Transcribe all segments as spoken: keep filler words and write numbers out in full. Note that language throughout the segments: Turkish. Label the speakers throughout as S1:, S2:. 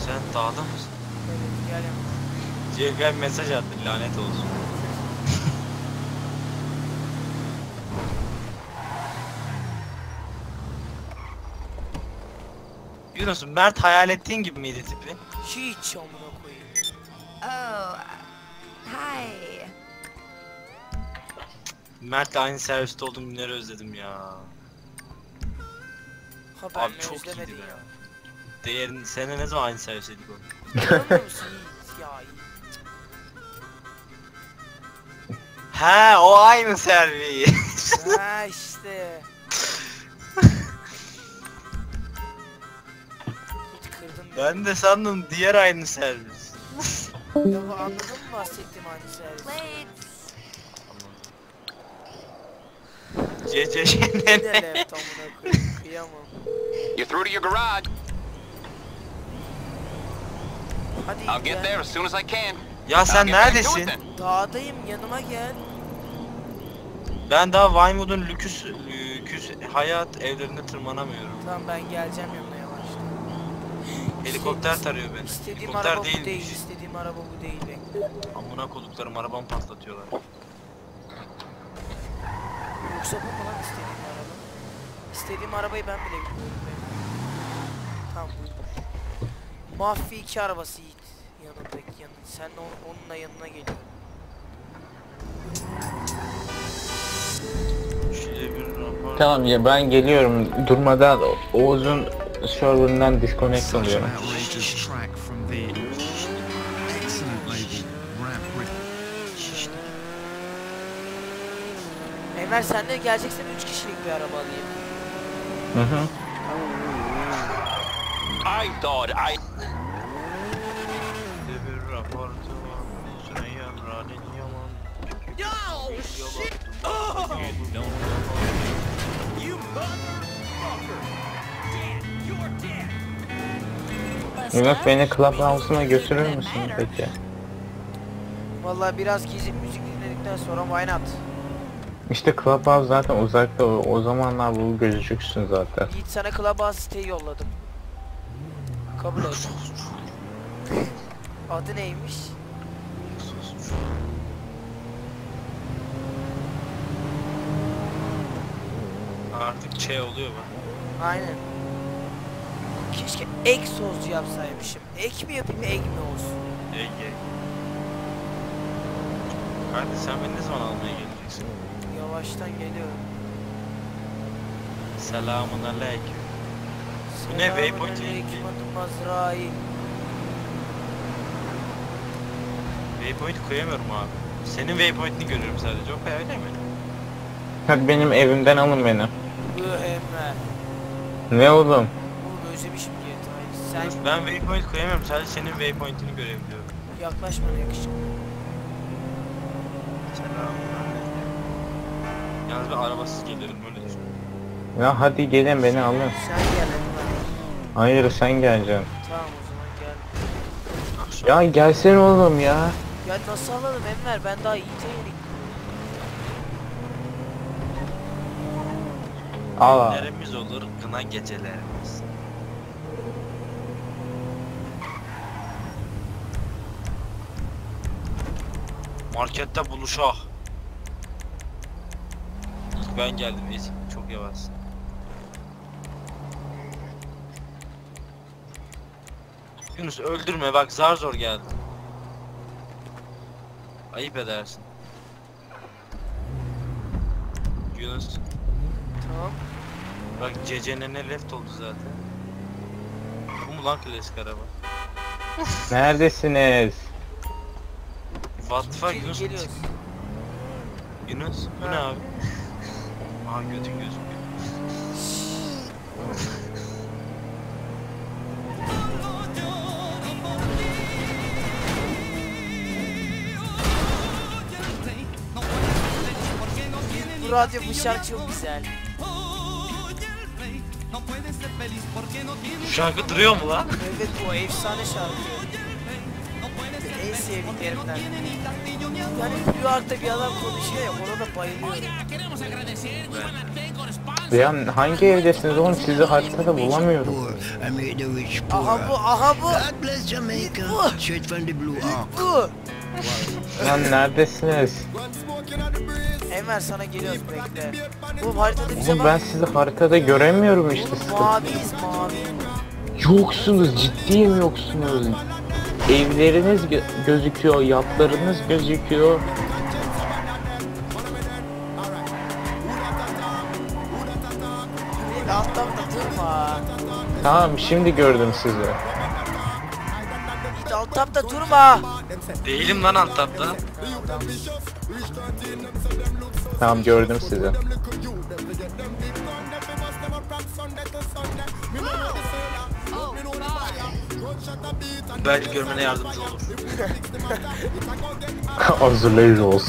S1: Sen dağda mısın?
S2: Evet gel yanıma.
S1: C F mesaj attı, lanet olsun. Yunus, Mert hayal ettiğin gibi miydi tipi?
S2: Hiç amına koyayım.
S3: Oh, hi.
S1: Mert'le aynı serviste olduğum günleri özledim ya.
S2: Ha ben
S1: Abi
S2: mi
S1: çok
S2: özlemedin
S1: iyiydi be.
S2: ya.
S1: Değerin, seninle ne zaman aynı servisteydik oğlum?
S2: Görmüyor musun Yiğit? Ya Yiğit.
S1: He, o aynı servis.
S2: Ha işte. Hiç kırdım beni.
S1: Ben de sandım diğer aynı servis.
S2: Ya anladın mı bahsettiğim aynı servis?
S3: Plates.
S1: C C
S2: Ne
S1: ne?
S2: left amına koyayım, kıyamam.
S4: You're through to your garage.
S2: Hadi
S4: I'll get
S2: gel.
S4: there as soon as I can.
S1: Ya
S4: I'll
S1: sen
S4: get back to it
S1: neredesin?
S4: then.
S2: Dağdayım, yanıma gel.
S1: Ben daha Vinewood'un lüküs, lüküs hayat evlerine tırmanamıyorum.
S2: Tamam ben geleceğim yanına yavaştan.
S1: Helikopter tarıyor beni.
S2: İstediğim
S1: Helikopter
S2: araba bu
S1: değilmiş.
S2: değil, istediğim araba bu değil bekle.
S1: Amına koduklarım, arabamı patlatıyorlar.
S2: Yoksa bu mu lan istediğim araba? İstediğim arabayı ben bile bilmiyorum ben. Tamam buymuş. Mafya iki arabası Yiğit. Yanındaki yanı. Sen de on, onunla yanına geliyorum.
S1: Şöyle bir rapor.
S5: Tamam ya ben geliyorum durmadan Oğuz'un serverından disconnect
S6: Such an
S5: oluyorum.
S6: outrageous track from the excellent label Ramp Rip.
S2: Enver sen de geleceksen üç kişilik bir araba alayım.
S5: Hı hı.
S4: I thought I...
S1: Şöyle bir rapor. Süreyya Ranin Yaman.
S4: Oh, shit! You motherfucker! Dead! You're dead!
S5: Yunus beni Clubhouse'una götürür müsün peki?
S2: Vallahi biraz gezip müzik dinledikten sonra why not?
S5: İşte Clubhouse zaten uzakta o, o zamanlar bu gözükürsün zaten.
S2: Yiğit sana Clubhouse siteyi yolladım. Kabul et. Adı neymiş?
S1: Artık şey oluyor bak.
S2: Aynen. Keşke ek sözcü yapsaymışım. Ek mi yapayım, ek mi olsun?
S1: Ege. Kardeş sen beni ne zaman almaya geleceksin?
S2: Yavaştan geliyorum.
S1: Selamun aleyküm. Bu ne, waypoint değil mi?
S2: Selamünaleyküm, adım Azrail.
S1: Waypoint koyamıyorum abi. Senin waypoint'ini görüyorum sadece. O kadar öyle mi?
S5: Hadi benim evimden alın beni.
S2: Bu Enver.
S5: Ne oğlum?
S2: Oğlum özlemişim G T A'yı. Sen
S1: Ben waypoint koyamıyorum. Sadece senin waypoint'ini görebiliyorum.
S2: yaklaş bana yakışıklı.
S1: Selamun aleyküm. Yalnız ben arabasız gelirim, öyle düşün.
S5: Ya hadi gelin beni alın.
S2: Sen gel Enver.
S5: Hayır sen geleceksin.
S2: Tamam o zaman gel.
S1: Akşam.
S5: Ya gelsene oğlum ya.
S2: Ya nasıl alalım Enver? Ben daha Yiğit'e yedik.
S5: Al.
S1: Neremiz olur, kına gecelerimiz. Markette buluşak. İlk ben geldim, eski çok yavaşsın. Yunus öldürme bak, zar zor geldim. Ayıp edersin. Yunus
S2: Tamam.
S1: bak, C C'nin ne left oldu zaten. Bu mu lan klasik araba?
S5: Neredesiniz?
S1: What the fuck
S2: Gel-
S1: Yunus?
S2: Geliyoruz.
S1: Yunus bu
S2: Ha.
S1: ne abi? Aha götün gözüküyor.
S2: Bu radyo, bu şarkı çok güzel.
S1: Bu şarkı duruyor mu lan?
S2: Evet bu efsane şarkı. En sevdiklerimden. Yani New York'ta bir adam konuşuyor ya, ona da bayılıyorum.
S1: Ben.
S5: Ya hangi evdesiniz oğlum, sizi haritada bulamıyorum.
S2: Aha bu, aha bu.
S7: God bless Jamaica.
S2: Bu.
S7: Straight from the blue ark.
S2: Bu.
S5: Lan neredesiniz?
S2: Enver sana geliyoruz bekle. Bu haritada bize
S5: Oğlum ben
S2: bak.
S5: sizi haritada göremiyorum işte.
S2: Oğlum maviyiz mavi.
S5: Yoksunuz, ciddiyim yoksunuz. Evleriniz gö- gözüküyor, yatlarınız gözüküyor.
S2: Bir alttan da durma.
S5: Tamam, şimdi gördüm sizi.
S2: Bir alttan da durma.
S1: Değilim lan Antap'ta.
S5: Tamam, gördüm sizi.
S1: Belki görmene yardımcı olur.
S5: Hazırlayıcı olsun.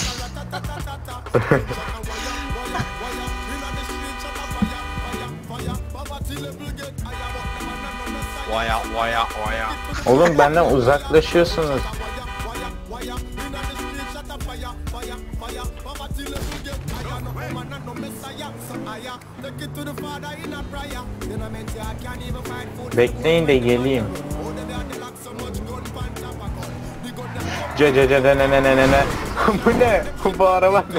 S1: Vaya vaya vaya.
S5: Oğlum benden uzaklaşıyorsunuz. Bekleyin de geleyim. Ce ce ce ne ne ne ne ne ne. Bu ne? Bu araba ne?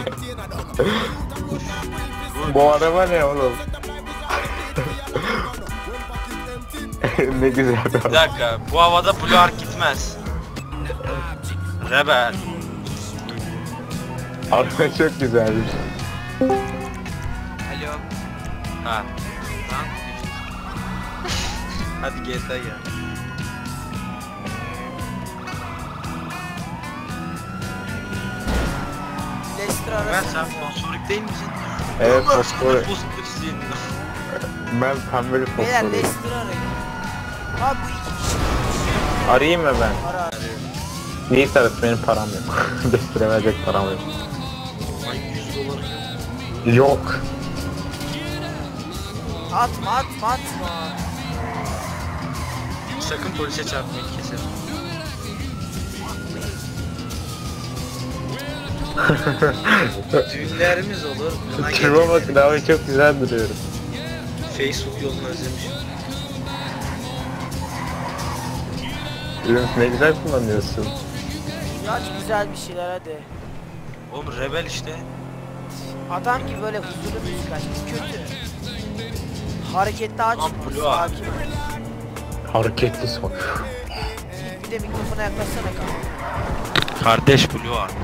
S5: Bu araba ne oğlum? Ne güzel bir
S1: Bir
S5: araba.
S1: dakika, bu havada Blue Ark gitmez. Rebel.
S5: Araba çok güzelmiş.
S1: Alo. Ha. Lan. Hadi G T A gel.
S2: Leicester
S1: Ben
S2: arası.
S1: sen fosforik değil misin?
S5: Evet,
S1: Allah
S5: fosfor.
S1: aşkına fosforiksin.
S5: Ben pembeli
S2: Beyler
S5: fosforuyum.
S2: Leicester arayın. Abi bu iki kişi.
S5: Arayayım mı ben?
S2: Ara.
S5: Neyi tarafı, benim param yok. Destere verecek param yok.
S1: Ay yüz dolar.
S5: Yok.
S2: Atma atma atma.
S1: Sakın polise çarpmayın, keserim. Düğünlerimiz olur. buna
S5: Şuna
S1: gelin.
S5: bakın abi, çok güzel duruyorum.
S1: Facebook yolunu özlemişim.
S5: Yunus, ne güzel kullanıyorsun.
S2: Aç güzel bir şeyler hadi.
S1: Oğlum Rebel işte.
S2: Adam gibi böyle huzurlu müzik aç. Kötü. Hareketli açma.
S1: Lan Blue Ark.
S2: Sakin.
S5: Hareketli son.
S2: Bir de mikrofona yaklaşsana kanka.
S1: Kardeş Blue Ark.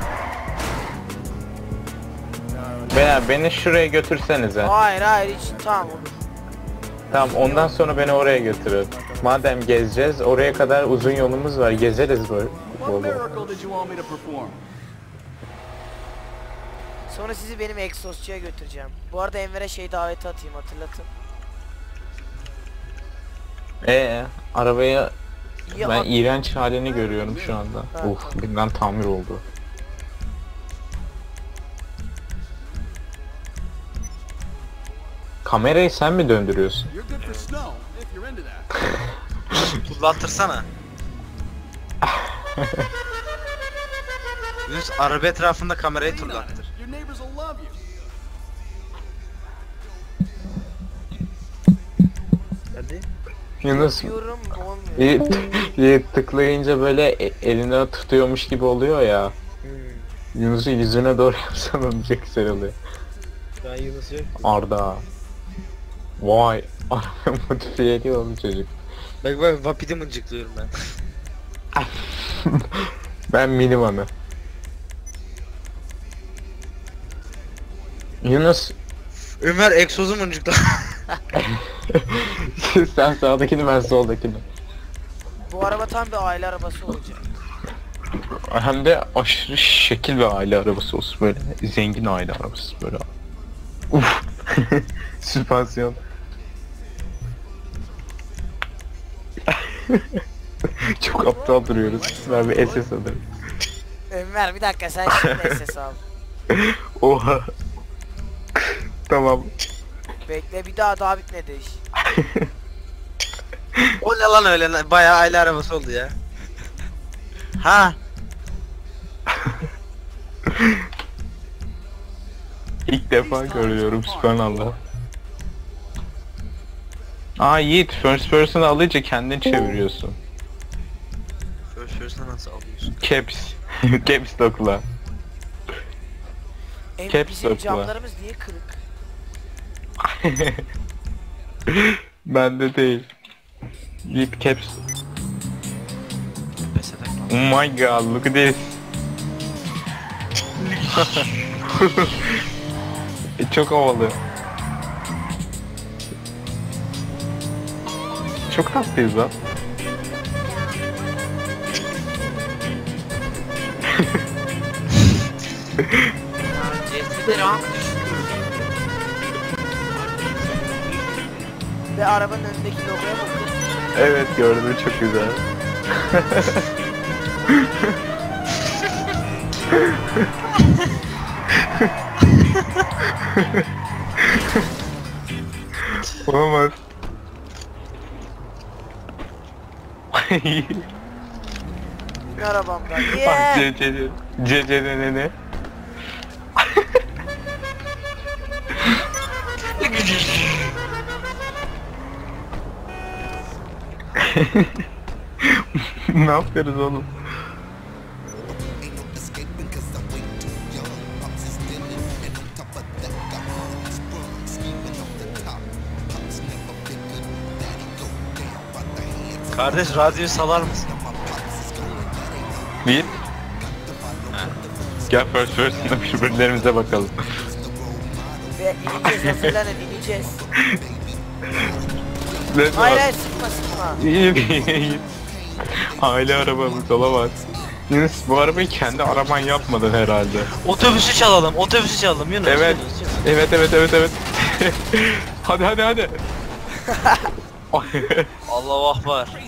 S5: Beyler, beni şuraya götürsenize.
S2: Hayır hayır hiç tamam olur.
S5: Tamam, ondan sonra beni oraya götürün. Madem gezeceğiz, oraya kadar uzun yolumuz var, gezeriz böyle.
S4: What miracle did you want me to perform?
S2: Sonra sizi benim egzozcuya götüreceğim. Bu arada Enver'e şey daveti atayım hatırlatın.
S5: Ee, arabaya
S2: İyi
S5: ben
S2: at-
S5: iğrenç halini görüyorum şu anda.
S2: Ha,
S5: Uf,
S2: tamam.
S5: birden tamir oldu. Kamerayı sen mi döndürüyorsun?
S4: You're good for snow, if you're into that.
S1: Kullantırsana. Yunus araba etrafında kamerayı
S4: Lean on it.
S1: turlattır.
S4: Your neighbors will love you.
S1: Hadi.
S5: Yunus,
S2: Yapıyorum olmuyor.
S5: iyi, iyi tıklayınca böyle e- eline tutuyormuş gibi oluyor ya. Yunus'u yüzüne doğru yapsan onu çok güzel oluyor.
S1: Ben Yunus yok.
S5: Arda. Vay. Araba modifiye ediyor oğlum çocuk.
S1: Bak bak Vapid'i mıncıklıyorum ben.
S5: Ben minivanı. Yunus.
S1: Ömer egzozu mıncıkla.
S5: Sen sağdakini, ben soldakini.
S2: Bu araba tam bir aile arabası olacak.
S5: Hem de aşırı şekil bir aile arabası olsun, böyle zengin aile arabası böyle. Uf. Süspansiyon. Çok aptal duruyoruz. Ben bir S S alırım.
S2: Enver bir dakika sen şimdi S S al.
S5: Oha. Tamam.
S2: Bekle bir daha daha bitmedi iş.
S1: O ne lan öyle, bayağı aile arabası oldu ya. Ha.
S5: İlk defa görüyorum subhanallah. Aa Yiğit, first person alınca kendin çeviriyorsun.
S1: First person'a nasıl alıyorsun?
S5: Caps. Caps lock'la.
S2: Em,
S5: Caps
S2: bizim
S5: lock'la.
S2: camlarımız niye kırık?
S5: Bende değil. Yiğit caps.
S1: Mesela
S5: Oh my god, look at this. E, çok havalı. Çok tatlıyız lan.
S1: Cesedi rank
S2: Ve arabanın önündeki logoya bakın.
S5: Evet gördüm, çok güzel. Olamaz.
S2: Bir arabamdan.
S5: Bak
S2: Yeah!
S5: C C C C ne ne? Ne yapıyoruz oğlum?
S1: Kardeş radyoyu salar mısın?
S5: Bir. Gel first person'da birbirlerimize bakalım.
S2: Ve ineceğiz, hazırlanın, ineceğiz.
S5: Ne
S2: Hayır
S5: var?
S2: hayır, sıkma sıkma.
S5: İyi değil. Aile arabamız olamaz. Yunus bu arabayı kendi araban yapmadın herhalde.
S1: Otobüsü çalalım, otobüsü çalalım Yunus.
S5: Evet.
S1: Yunus, Yunus.
S5: Evet evet evet evet. Hadi hadi hadi.
S1: Allahu Akbar.